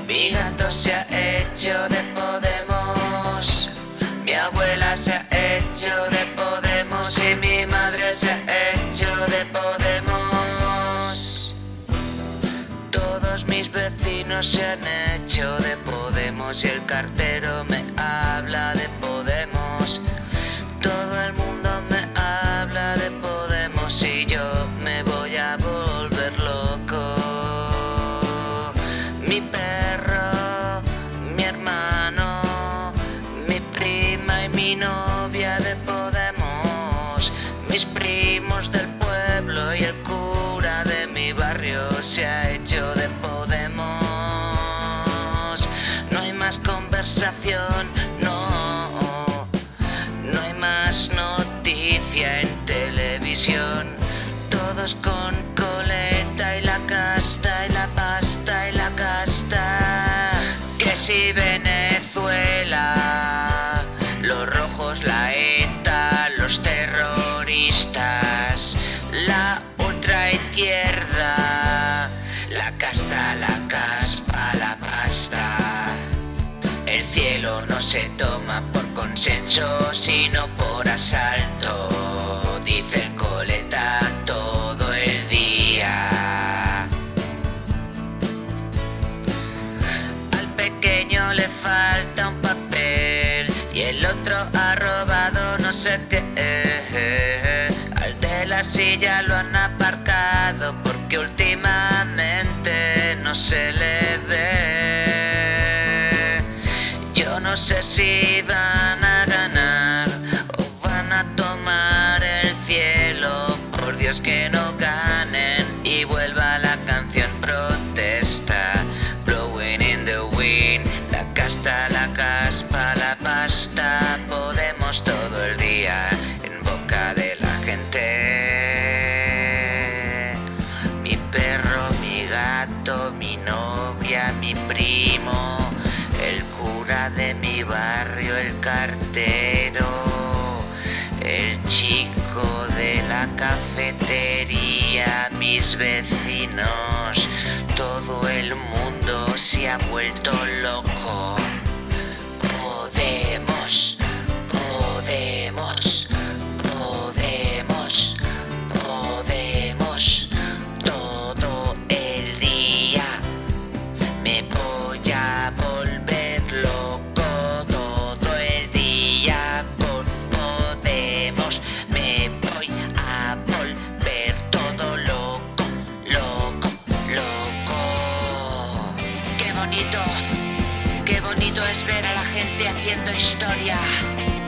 Mi gato se ha hecho de Podemos, mi abuela se ha hecho de Podemos y mi madre se ha hecho de Podemos. Todos mis vecinos se han hecho de Podemos y el cartero me habla de Podemos. Todo el mundo me habla de Podemos y yo me voy a volver loco. Mi perro, mi hermano, mi prima y mi novia de Podemos, mis primos del pueblo y el cura de mi barrio se ha hecho de Podemos. No hay más conversación, no hay más noticia en televisión. Todos con coleta y la casta y la pasta y la casta. Que si Venezuela, los rojos, la ETA, los terroristas, la ultraizquierda, la casta, la caspa, la pasta. El cielo no se toma por consenso, sino por asalto, dice el coleta todo el día. Al pequeño le falta un papel y el otro ha robado no sé qué. Al de la silla lo han aparcado porque últimamente no se le ve. Yo no sé si van a ganar o van a tomar el cielo. Por Dios que no ganen y vuelva la canción protesta. Blowing in the wind, la casta, la caspa, la pasta. Podemos todo el día en boca de la gente. Mi perro, mi gato, mi novia, mi primo, el cura de mi barrio, el cartero, el chico de la cafetería, mis vecinos, todo el mundo se ha vuelto loco. Podemos, podemos, podemos, podemos, todo el día me voy a volver loco. Todo el día con Podemos me voy a volver todo loco, loco, loco. Qué bonito es ver a la gente haciendo historia.